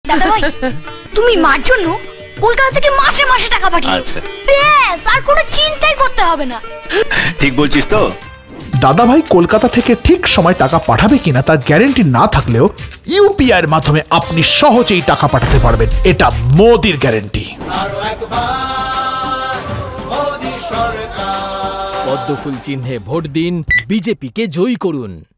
দাদা ভাই তুমি মার জন্য কলকাতা থেকে মাসে মাসে টাকা পাঠিয়ে ব্যাস আর কোনো চিন্তাই করতে হবে না। ঠিক বলছিস তো? দাদা ভাই কলকাতা থেকে ঠিক সময় টাকা পাঠাবে কিনা তার গ্যারেন্টি না থাকলেও ইউপিআই এর মাধ্যমে আপনি সহজেই টাকা পাঠাতে পারবেন, এটা মোদির গ্যারেন্টি। পদ্মফুল চিহ্নে ভোট দিন, বিজেপিকে জয়ী করুন।